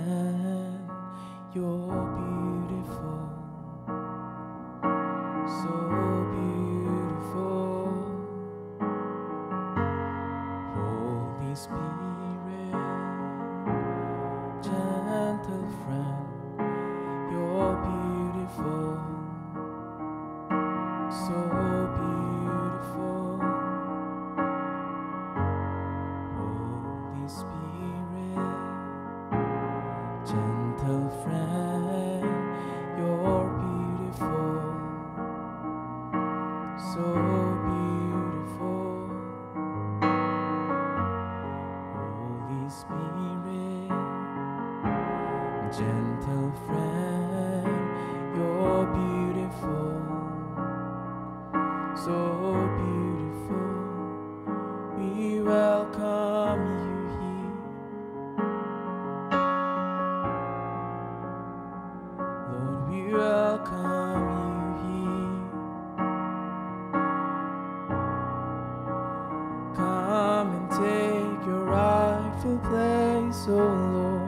friend, you're beautiful, so beautiful. Holy Spirit, gentle friend, you're beautiful, so beautiful. Holy Spirit, gentle friend, you're beautiful, so beautiful. Holy Spirit, gentle friend, you're beautiful, so beautiful. We welcome you here. Lord, we welcome you here. Come and take your rightful place, oh Lord.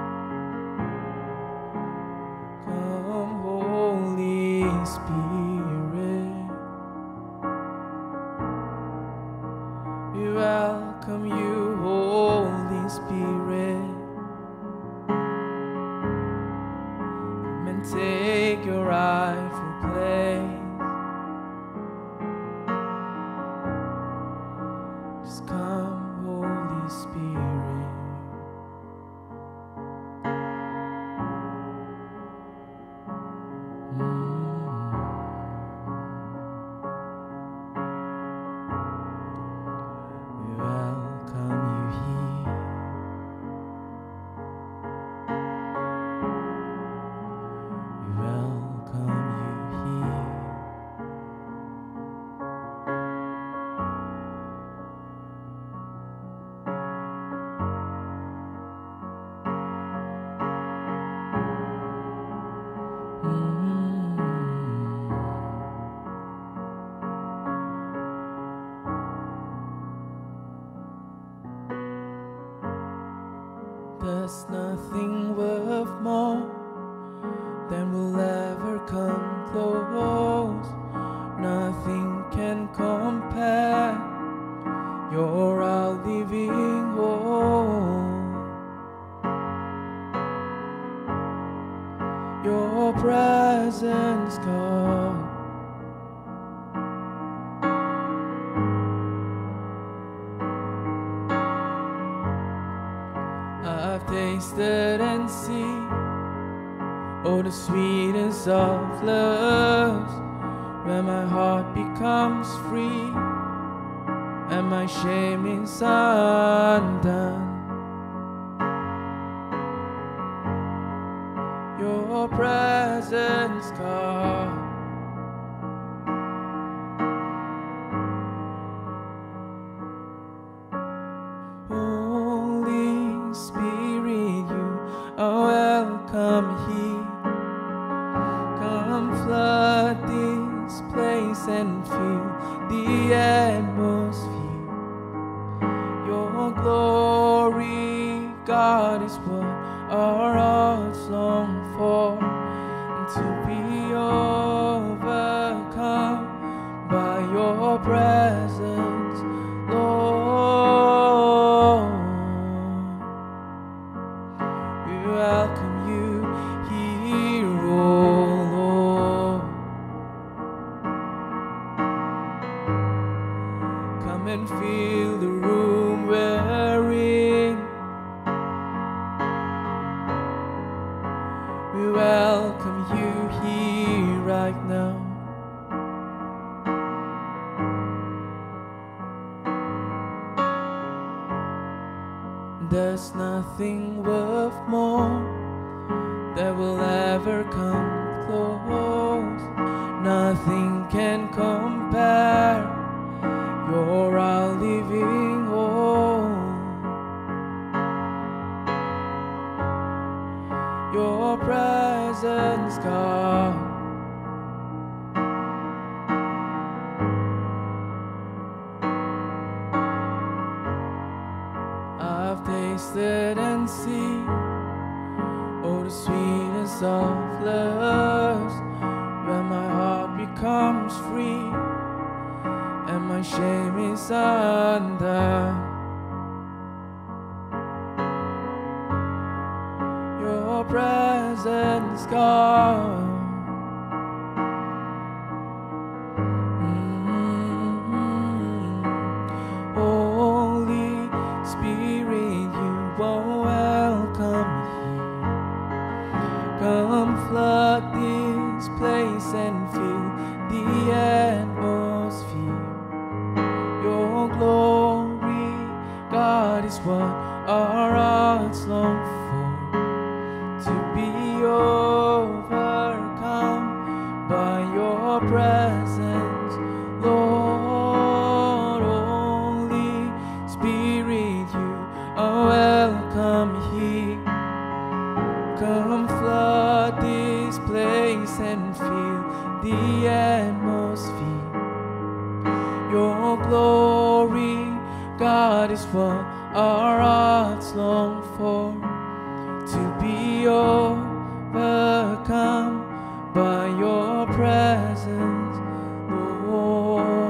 Come, Holy Spirit. We welcome you, Holy Spirit. Come and take your rightful place. Just come, Holy Spirit. We welcome you here. We welcome you here. There's nothing worth more than will ever come close. Nothing can compare. You're our living hope. Your presence, God. I've tasted and seen, oh, the sweetness of love, when my heart becomes free and my shame is undone. Your presence, God. Holy Spirit, you are welcome here. Come flood this place and fill the atmosphere. Your glory, God, is what our hearts long for, and to be overcome by your presence, Lord. We welcome you here, oh Lord. Come and fill the room we're in. We welcome you here right now. There's nothing worth more that will ever come close. Nothing can compare. You're our living hope. Your presence, God. I've tasted and seen, selfless, when my heart becomes free and my shame is undone. Your presence, God. Holy Spirit, you are welcome here. Come flood this place and fill the atmosphere. Your glory, God, is what our hearts long for. To be overcome by your presence, Lord. Holy Spirit, you are welcome here. Come flood this place and fill the atmosphere. Your glory, God, is what our hearts long for. To be overcome by your presence, Lord.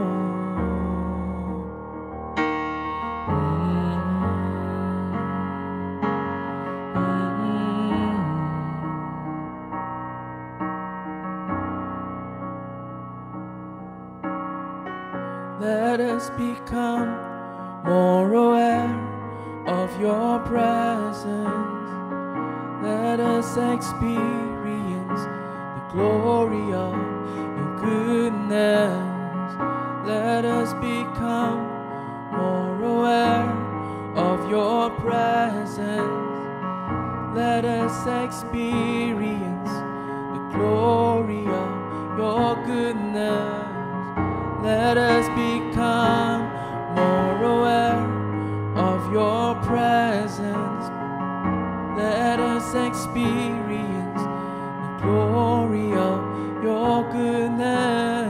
Let us become more aware of your presence. Let us experience the glory of your goodness. Let us become more aware of your presence. Let us experience the glory of your goodness. Let us become more aware of your presence. Let us experience the glory of your goodness.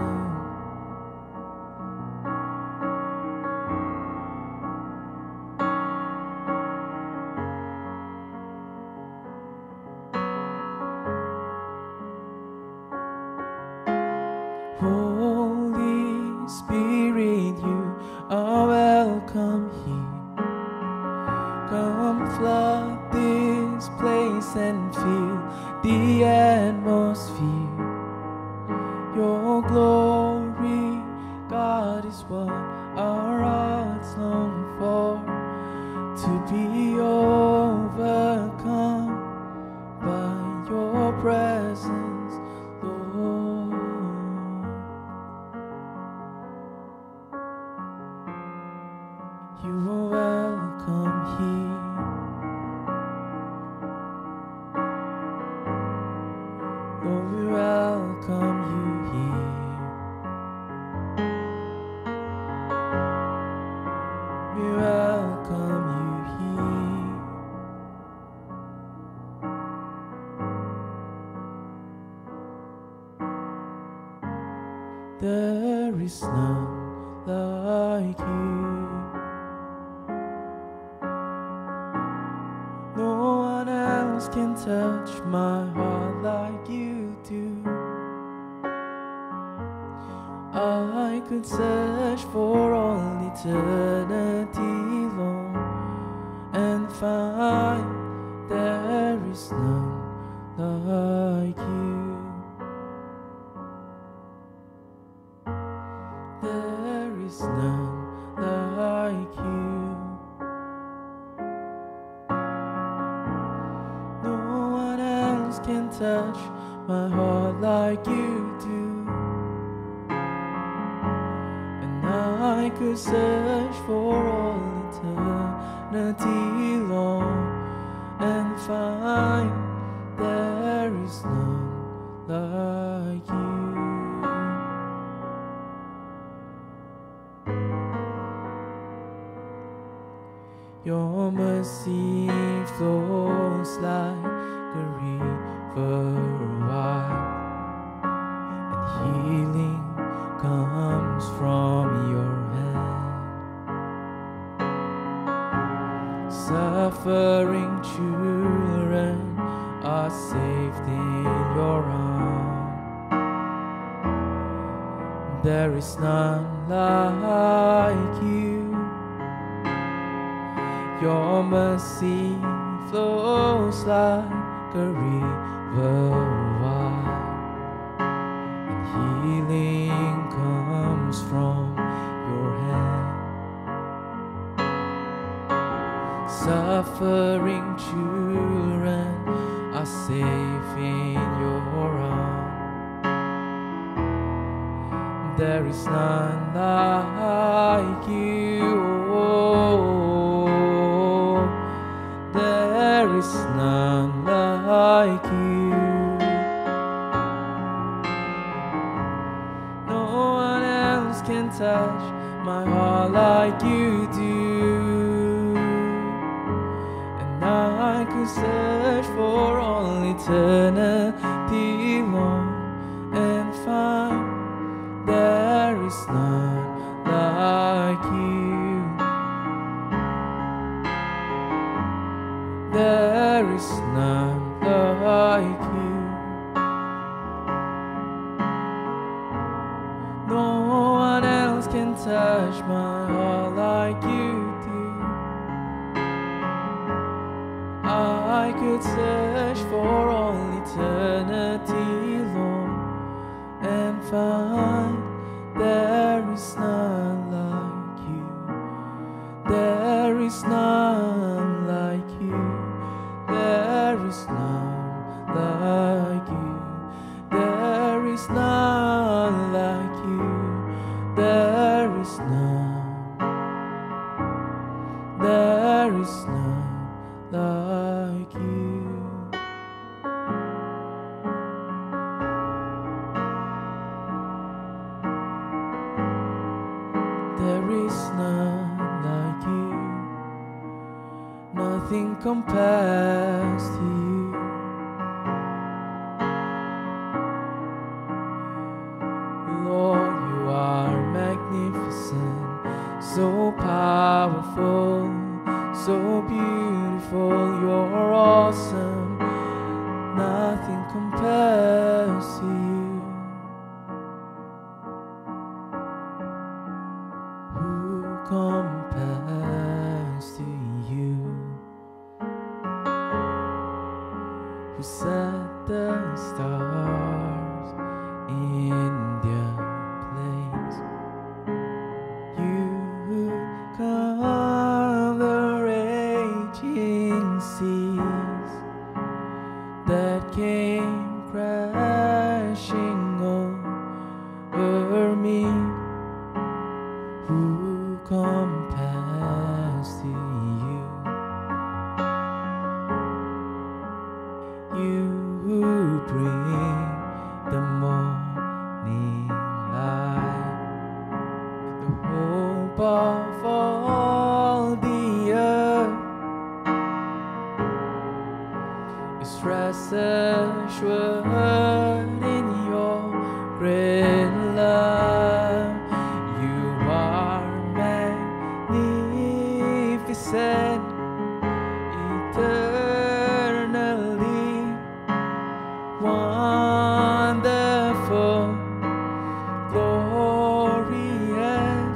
Holy Spirit, you are welcome here. Come flood this place and fill the atmosphere. Your glory, God, is what our hearts long for. To be overcome by your presence, Lord. You are welcome here. Lord, we welcome you here. We welcome you here. There is none like you. No one else can touch my heart like you do. I could search for all eternity long and find there is none like you. There is none like you. No one else can touch my heart like you do. And I could search for all eternity long and find there is none like you. Your mercy flows like a river wide, and healing comes from your hand. Suffering children are saved There is none like you. Your mercy flows like a river wide, and healing comes from your hand. Suffering children are safe in your arms. There is none like you. There is none like you. No one else can touch my heart like you do. And I could search for all eternity long and find there is none like you. There is none like you. No one else can touch my heart like you do. I could search for all eternity long and find there is none like you. There is none like you. There is none like you. There is none like you. There is none. There is none like you. There is none like you. Nothing compares to you. Lord, you are magnificent, so powerful, so beautiful. You're awesome. Nothing compares to you. Compares to you, who set the stars in their place. You who calm the raging seas that came crashing over me. Who compares to you? You who bring the morning light, the hope of all the earth is rest assured in your great love. You are magnificent, eternally wonderful, glorious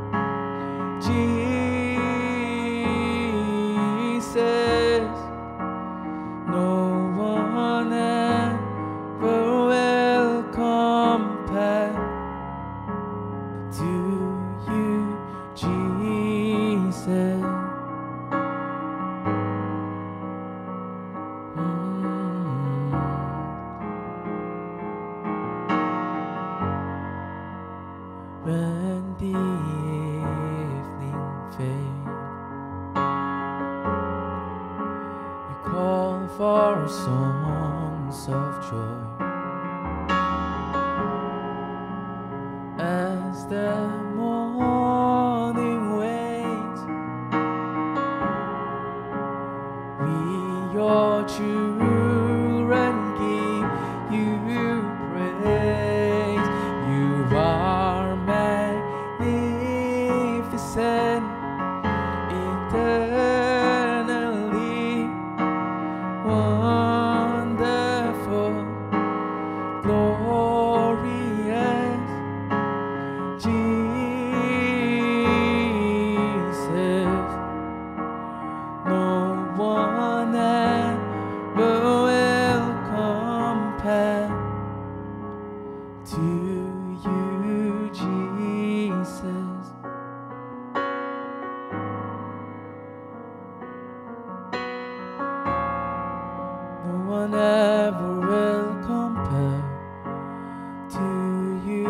Jesus. No one ever will compare to you, Jesus. When the evening fades, you call for songs of joy as the morning waits. We, your children, give you praise. You are magnificent, eternally wonderful, glorious one ever will compare to you,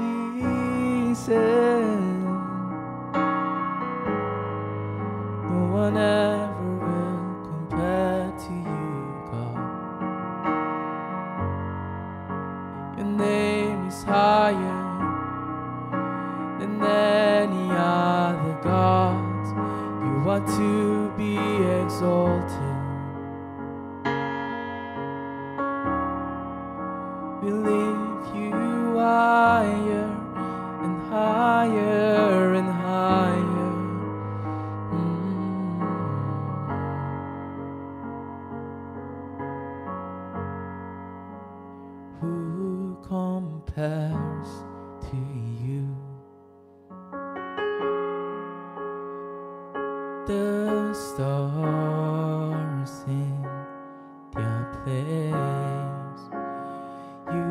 Jesus. No one ever will compare to you, God. Your name is higher than any other gods. You are to be exalted. We lift you higher and higher and higher. Who compares to you? The stars in their place, you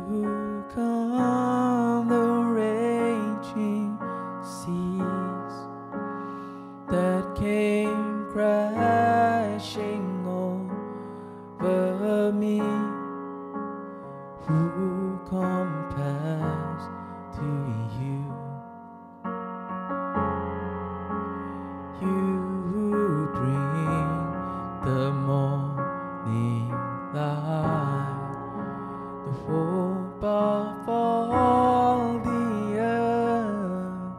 calm the raging seas that came crashing over me. Who compares to you? You bring the morning light, the hope of all the earth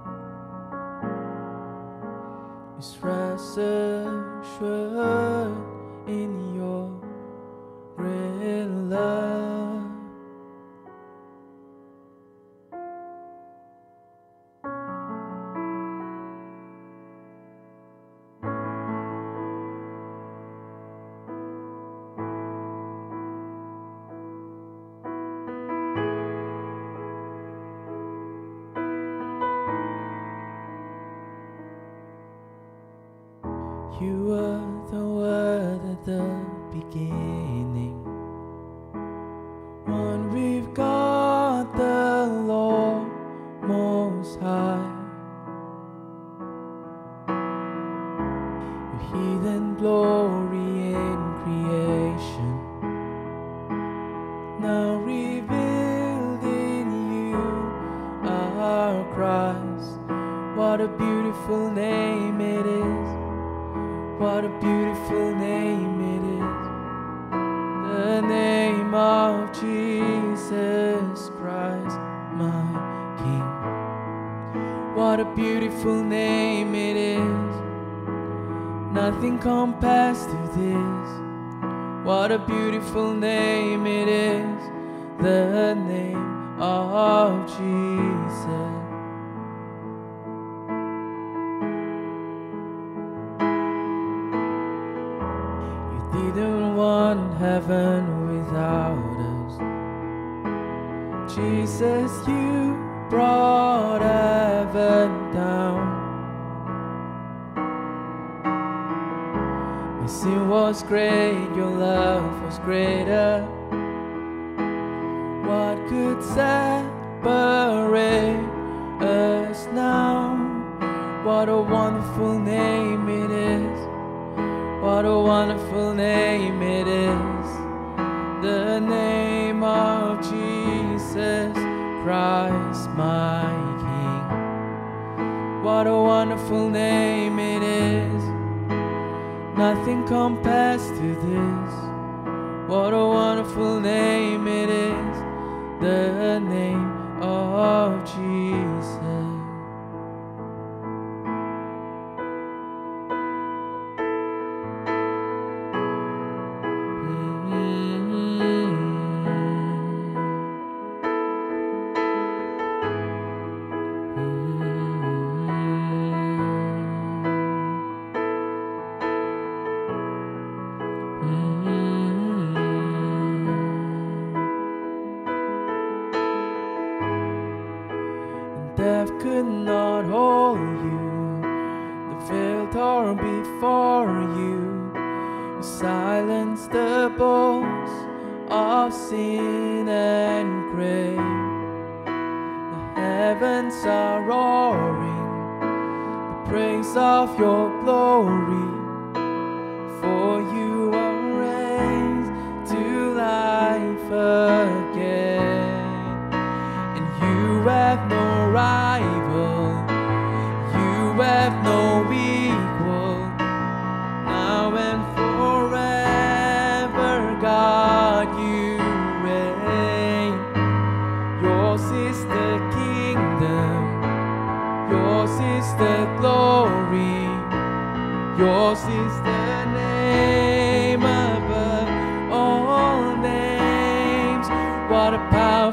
is rest assured in your great love. You were the Word at the beginning, one with God the Lord Most High. Your hidden glory in creation, now revealed in you, our Christ. What a beautiful name it is. What a beautiful name it is, the name of Jesus Christ, my King. What a beautiful name it is, nothing compares to this. What a beautiful name it is, the name of Jesus. Didn't want heaven without us. Jesus, you brought heaven down. My sin was great, your love was greater. What could separate us now? What a wonderful name it is. What a wonderful name it is, the name of Jesus Christ, my King. What a wonderful name it is, nothing compares to this. What a wonderful name it is, the name of Jesus. Death could not hold you, the veil tore before you. You silenced the boast of sin and grave. The heavens are roaring the praise of your glory, for you are raised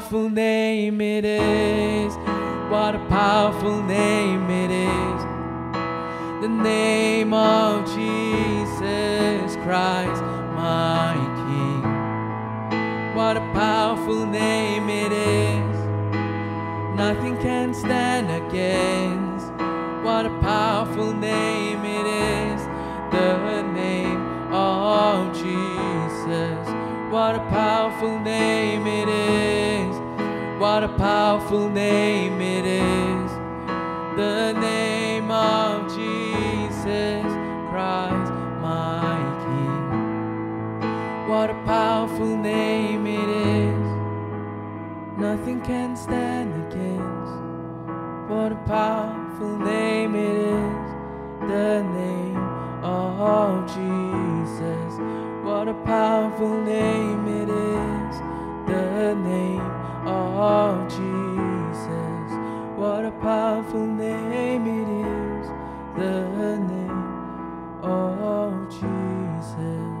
powerful name it is. What a powerful name it is. The name of Jesus Christ, my King. What a powerful name it is. Nothing can stand against. What a powerful name it is. The name of Jesus. What a powerful name it is. What a powerful name it is. The name of Jesus Christ, my King. What a powerful name it is. Nothing can stand against. What a powerful name it is. The name of Jesus. What a powerful name it is. The name of Jesus. What a powerful name it is. The name of Jesus.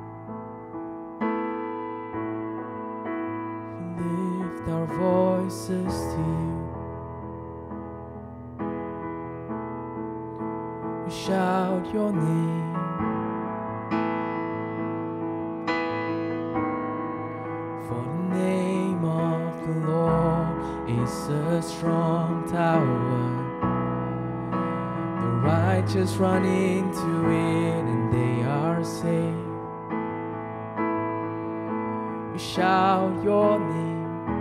We lift our voices to you. We shout your name. For the name of the Lord is a strong tower. The righteous run into it and they are safe. We shout your name.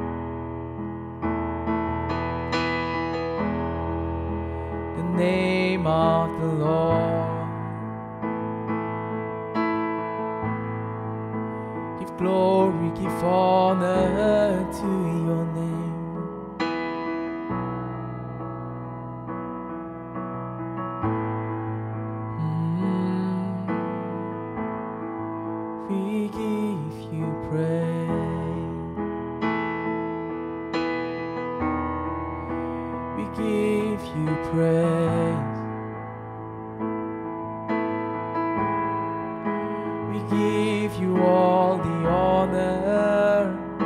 The name of the Lord. Give glory, give honor to your name. We give you praise. We give you praise. We give you all the honor.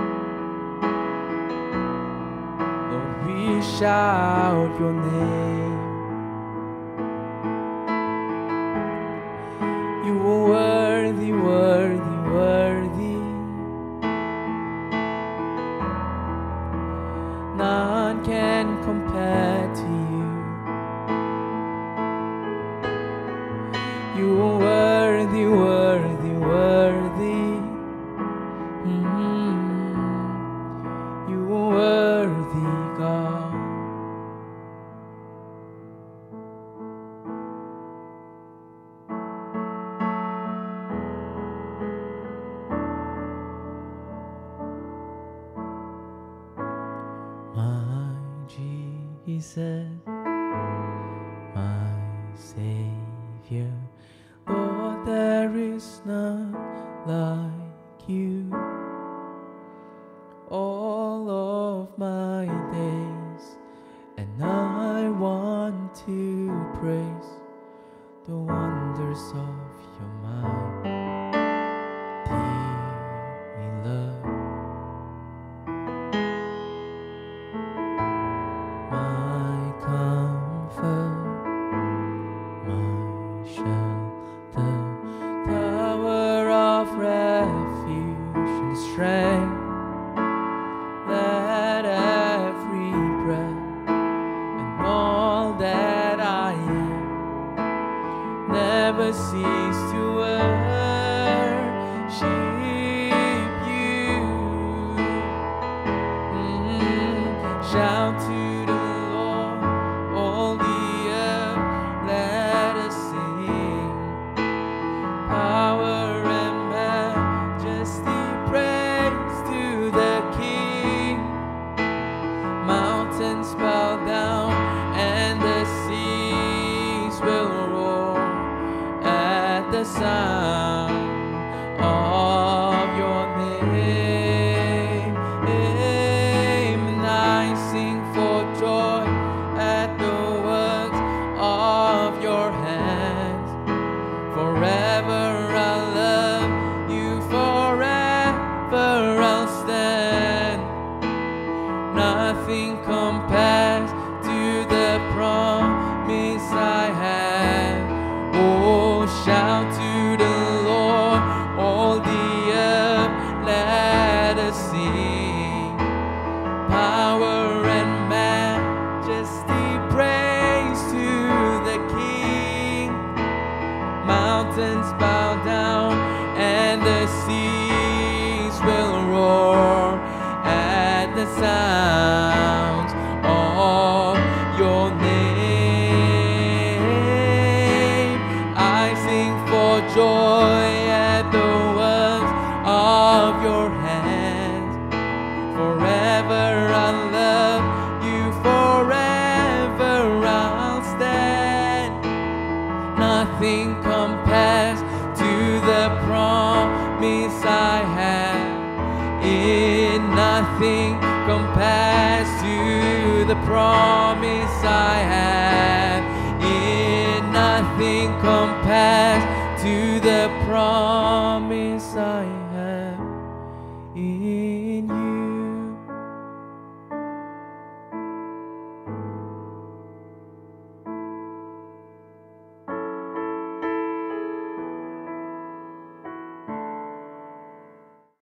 Lord, we shout your name. You are worthy, worthy, worthy. None can compare to you. You are worthy, worthy, worthy. You are worthy, God. My Jesus, my Savior, Lord, there is none like you. All of my days, and I want to praise the wonders of your mighty love. My comfort, my shelter, tower of refuge and strength. Let every breath and all that I am never cease to worship you. Shout to the Lord, all the earth, let us sing. Power and majesty, praise to the King. Mountains bow down and the seas will roar at sing. Power and majesty, praise to the King. Mountains bow down and the seas will roar at the sound of your name. I sing for joy at the works of your hands. Forever I'll love you, forever I'll stand. Nothing compares to the promise I have. Nothing compares to the promise I have. Nothing compares to the promise